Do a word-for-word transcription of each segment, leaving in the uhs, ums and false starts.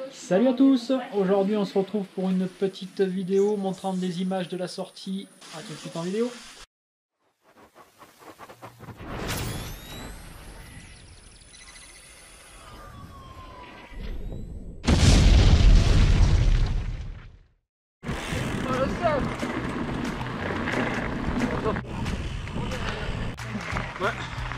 Salut à tous, aujourd'hui on se retrouve pour une petite vidéo montrant des images de la sortie. A tout de suite en vidéo. Ouais.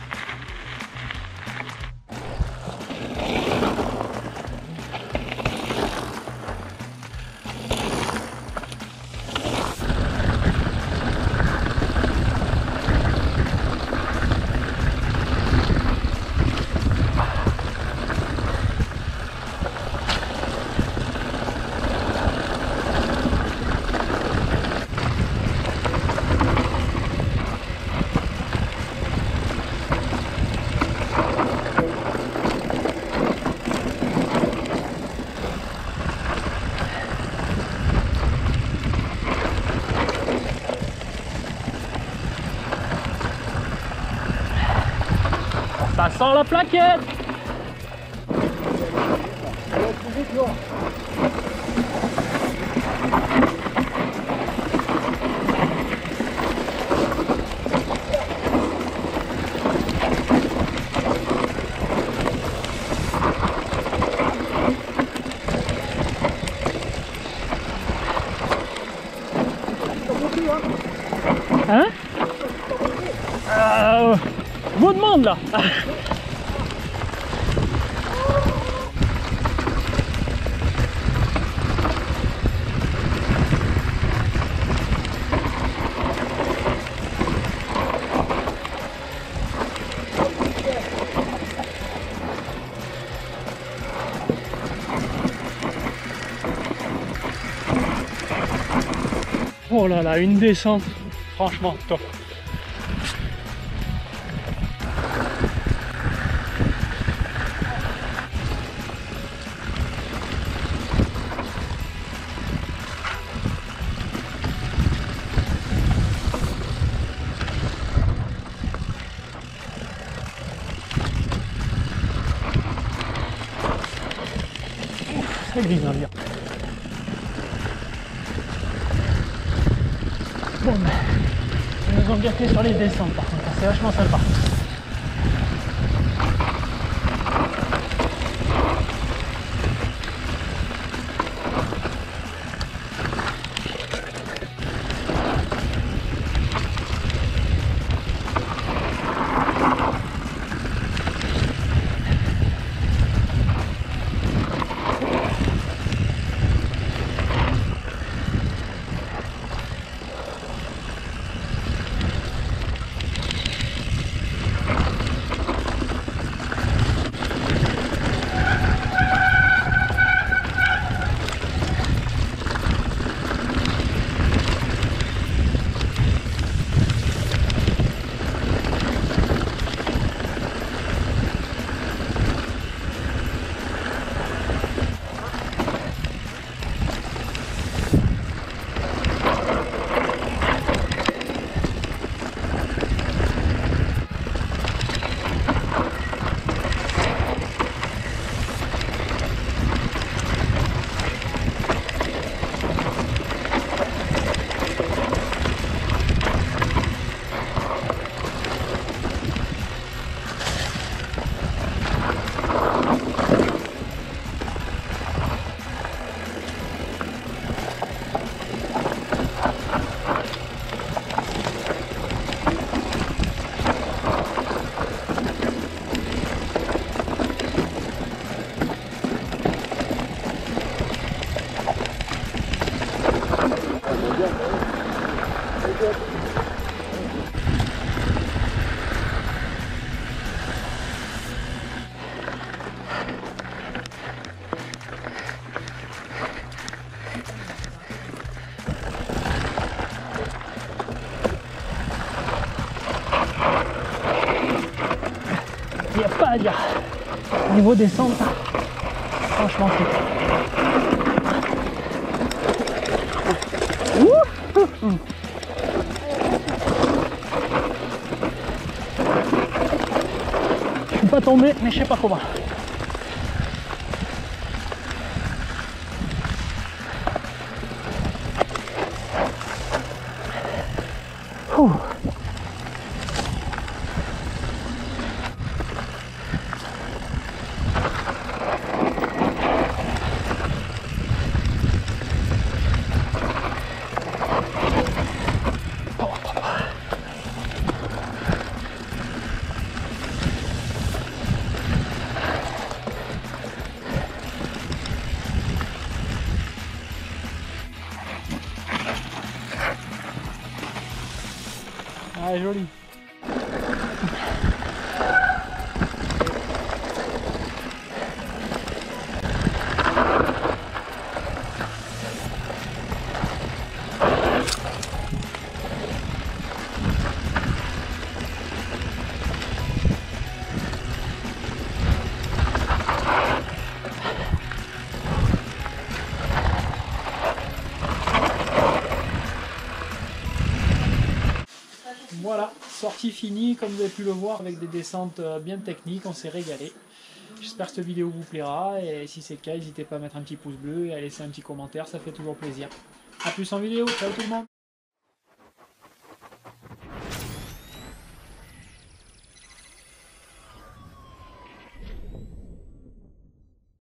Ça sent la plaquette. Hein? Euh, je vous demande là. Oh là là, une descente, franchement top. C'est gris bien. Bon, ben, ils nous ont bien fait sur les descentes par contre, c'est vachement sympa. Il n'y a pas à dire. Niveau descente, franchement c'est Ouh. Je suis pas tombé, mais je sais pas comment. Ah, joli. Voilà, sortie finie, comme vous avez pu le voir, avec des descentes bien techniques, on s'est régalé. J'espère que cette vidéo vous plaira, et si c'est le cas, n'hésitez pas à mettre un petit pouce bleu et à laisser un petit commentaire, ça fait toujours plaisir. A plus en vidéo, ciao tout le monde!